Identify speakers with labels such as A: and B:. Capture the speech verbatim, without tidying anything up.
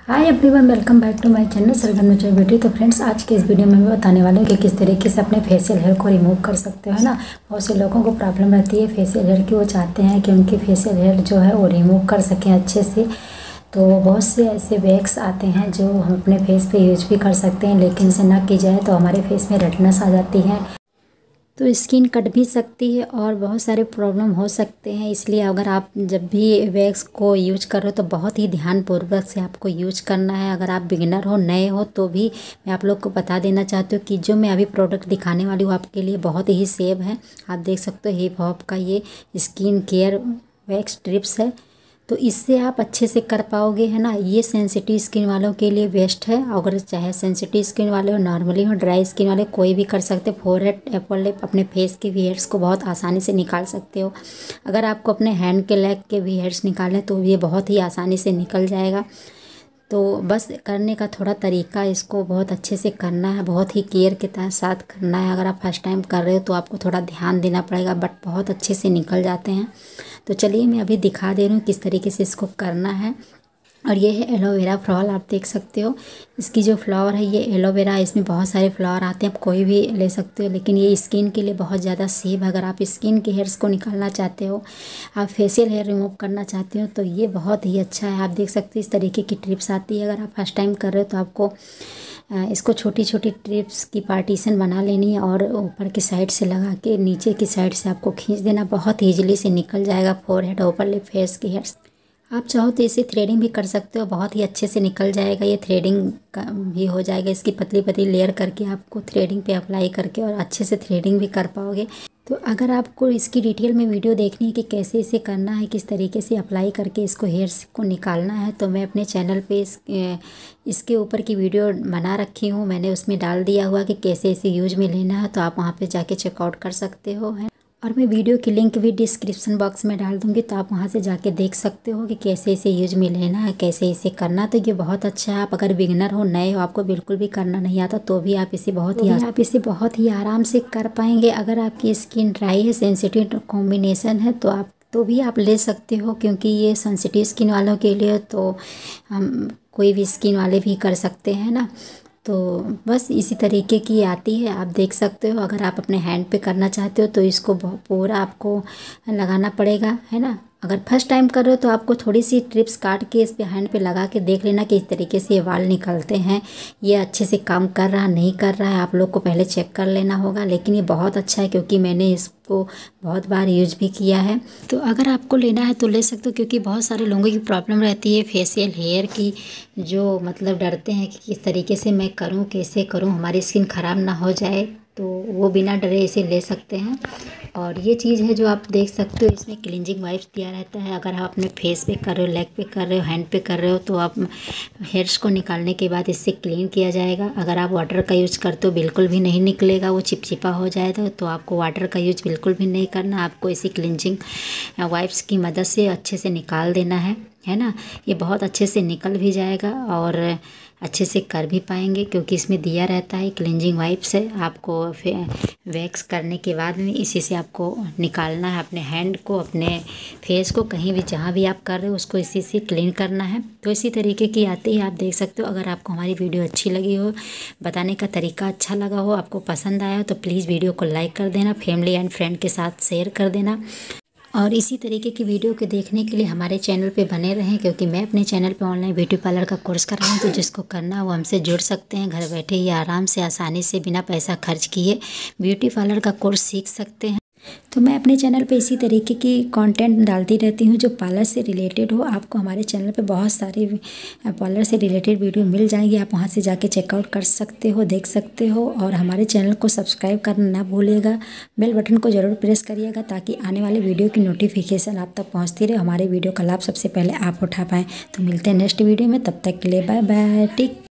A: Hi everyone, welcome back to my channel Sargam nature beauty. तो friends, आज के इस वीडियो में मैं बताने वाली हूँ कि किस तरीके से अपने फेशियल हेयर को रिमूव कर सकते हो, है ना। बहुत से लोगों को प्रॉब्लम रहती है फेशियल हेयर की, वो चाहते हैं कि उनकी फेशियल हेयर जो है वो रिमूव कर सकें अच्छे से। तो बहुत से ऐसे वैक्स आते हैं जो हम अपने फेस पे यूज भी कर सकते हैं, लेकिन से ना की जाए तो हमारे फेस में रेडनेस आ जाती है, तो स्किन कट भी सकती है और बहुत सारे प्रॉब्लम हो सकते हैं। इसलिए अगर आप जब भी वैक्स को यूज कर रहे हो तो बहुत ही ध्यानपूर्वक से आपको यूज करना है। अगर आप बिगिनर हो, नए हो, तो भी मैं आप लोग को बता देना चाहती हूँ कि जो मैं अभी प्रोडक्ट दिखाने वाली हूँ आपके लिए बहुत ही सेफ है। आप देख सकते हो हिप हॉप का ये स्किन केयर वैक्स ट्रिप्स है, तो इससे आप अच्छे से कर पाओगे, है ना। ये सेंसिटिव स्किन वालों के लिए बेस्ट है। अगर चाहे सेंसिटिव स्किन वाले हो, नॉर्मली हो, ड्राई स्किन वाले, कोई भी कर सकते हो। फोरहेड, एप्पल लिप, अपने फेस के भी हेयर्स को बहुत आसानी से निकाल सकते हो। अगर आपको अपने हैंड के, लेग के भी हेयर्स निकालने तो ये बहुत ही आसानी से निकल जाएगा। तो बस करने का थोड़ा तरीका, इसको बहुत अच्छे से करना है, बहुत ही केयर के साथ करना है। अगर आप फर्स्ट टाइम कर रहे हो तो आपको थोड़ा ध्यान देना पड़ेगा, बट बहुत अच्छे से निकल जाते हैं। तो चलिए मैं अभी दिखा दे रही हूँ किस तरीके से इसको करना है। और ये है एलोवेरा फ्लॉवर, आप देख सकते हो। इसकी जो फ्लावर है ये एलोवेरा, इसमें बहुत सारे फ्लावर आते हैं, आप कोई भी ले सकते हो, लेकिन ये स्किन के लिए बहुत ज़्यादा सेफ है। अगर आप स्किन के हेयर्स को निकालना चाहते हो, आप फेशियल हेयर रिमूव करना चाहते हो, तो ये बहुत ही अच्छा है। आप देख सकते हो इस तरीके की ट्रिप्स आती है। अगर आप फर्स्ट टाइम कर रहे हो तो आपको इसको छोटी छोटी ट्रिप्स की पार्टीशन बना लेनी है और ऊपर की साइड से लगा के नीचे की साइड से आपको खींच देना, बहुत ईजिली से निकल जाएगा फोरहेड, ऊपर लिप, फेस के हेयर्स। आप चाहो तो इसे थ्रेडिंग भी कर सकते हो, बहुत ही अच्छे से निकल जाएगा। ये थ्रेडिंग का भी हो जाएगा, इसकी पतली पतली लेयर करके आपको थ्रेडिंग पे अप्लाई करके और अच्छे से थ्रेडिंग भी कर पाओगे। तो अगर आपको इसकी डिटेल में वीडियो देखनी है कि कैसे इसे करना है, किस तरीके से अप्लाई करके इसको हेयर्स को निकालना है, तो मैं अपने चैनल पे इस इसके ऊपर की वीडियो बना रखी हूँ। मैंने उसमें डाल दिया हुआ कि कैसे इसे यूज में लेना है, तो आप वहाँ पे जाके चेकआउट कर सकते हो, है। और मैं वीडियो की लिंक भी डिस्क्रिप्शन बॉक्स में डाल दूँगी, तो आप वहाँ से जाके देख सकते हो कि कैसे इसे यूज में लेना है, कैसे इसे करना। तो ये बहुत अच्छा है। आप अगर बिगिनर हो, नए हो, आपको बिल्कुल भी करना नहीं आता, तो भी आप इसे बहुत ही आप इसे बहुत ही आराम से कर पाएंगे। अगर आपकी स्किन ड्राई है, सेंसिटिव कॉम्बिनेशन है, तो आप तो भी आप ले सकते हो, क्योंकि ये सेंसिटिव स्किन वालों के लिए तो हम कोई भी स्किन वाले भी कर सकते हैं ना। तो बस इसी तरीके की आती है, आप देख सकते हो। अगर आप अपने हैंड पे करना चाहते हो तो इसको पूरा आपको लगाना पड़ेगा, है ना। अगर फर्स्ट टाइम कर रहे हो तो आपको थोड़ी सी ट्रिप्स काट के इस पे हैंड पे लगा के देख लेना कि इस तरीके से ये वाल निकलते हैं, ये अच्छे से काम कर रहा नहीं कर रहा है, आप लोग को पहले चेक कर लेना होगा। लेकिन ये बहुत अच्छा है, क्योंकि मैंने इसको बहुत बार यूज भी किया है। तो अगर आपको लेना है तो ले सकते हो, क्योंकि बहुत सारे लोगों की प्रॉब्लम रहती है फेशियल हेयर की, जो मतलब डरते हैं कि किस तरीके से मैं करूं, कैसे करूं, हमारी स्किन ख़राब ना हो जाए, तो वो बिना डरे इसे ले सकते हैं। और ये चीज़ है जो आप देख सकते हो, इसमें क्लींजिंग वाइप्स दिया रहता है। अगर आप अपने फेस पे कर रहे हो, लेग पे कर रहे हो, हैंड पे कर रहे हो, तो आप हेयर्स को निकालने के बाद इससे क्लीन किया जाएगा। अगर आप वाटर का यूज करते हो बिल्कुल भी नहीं निकलेगा, वो चिपचिपा हो जाएगा, तो आपको वाटर का यूज बिल्कुल भी नहीं करना। आपको इसी क्लींजिंग वाइप्स की मदद से अच्छे से निकाल देना है, है ना। ये बहुत अच्छे से निकल भी जाएगा और अच्छे से कर भी पाएंगे, क्योंकि इसमें दिया रहता है क्लींजिंग वाइप्स है। आपको वैक्स करने के बाद में इसी से आपको निकालना है अपने हैंड को, अपने फेस को, कहीं भी जहाँ भी आप कर रहे हो उसको इसी से क्लीन करना है। तो इसी तरीके की आती है, आप देख सकते हो। अगर आपको हमारी वीडियो अच्छी लगी हो, बताने का तरीका अच्छा लगा हो, आपको पसंद आया हो, तो प्लीज़ वीडियो को लाइक कर देना, फैमिली एंड फ्रेंड के साथ शेयर कर देना। और इसी तरीके की वीडियो के देखने के लिए हमारे चैनल पे बने रहें, क्योंकि मैं अपने चैनल पे ऑनलाइन ब्यूटी पार्लर का कोर्स कर रही हूँ। तो जिसको करना है वो हमसे जुड़ सकते हैं, घर बैठे ही आराम से, आसानी से, बिना पैसा खर्च किए ब्यूटी पार्लर का कोर्स सीख सकते हैं। तो मैं अपने चैनल पे इसी तरीके की कंटेंट डालती रहती हूँ जो पार्लर से रिलेटेड हो। आपको हमारे चैनल पे बहुत सारे पार्लर से रिलेटेड वीडियो मिल जाएंगी, आप वहाँ से जाके चेकआउट कर सकते हो, देख सकते हो। और हमारे चैनल को सब्सक्राइब करना ना भूलिएगा, बेल बटन को ज़रूर प्रेस करिएगा, ताकि आने वाले वीडियो की नोटिफिकेशन आप तक पहुँचती रहे, हमारे वीडियो का लाभ सबसे पहले आप उठा पाएँ। तो मिलते हैं नेक्स्ट वीडियो में, तब तक के लिए बाय बाय, टेक।